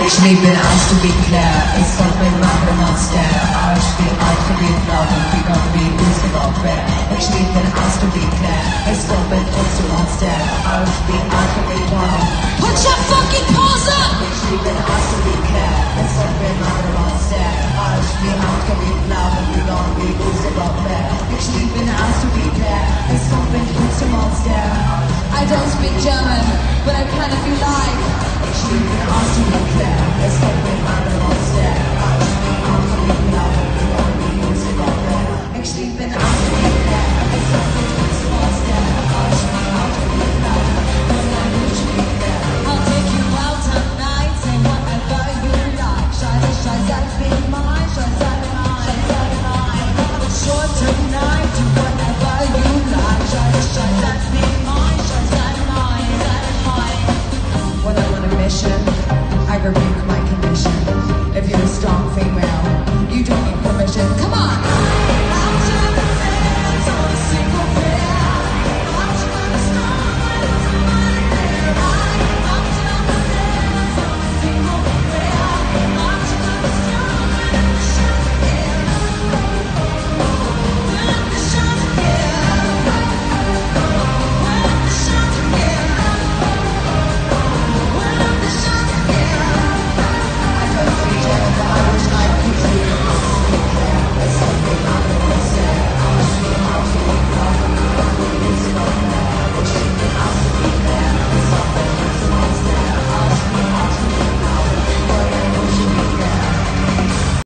Ich liebe Ausdrucklicher, ich soll mir machen Monster. Ich bin ausdrucklich laut und bin auf wie Useroppe. Ich liebe Ausdrucklicher, ich soll mir Monster. Ich bin ausdrucklich laut. Put your fucking paws up! Ich liebe Ausdrucklicher, ich soll mir machen Monster. Ich bin ausdrucklich laut und bin auf wie Useroppe. Ich liebe Ausdrucklicher, ich soll mir Monster. I don't speak German, but I kind of feel like. Ich liebe Ausdrucklicher, es soll mir machen Monster.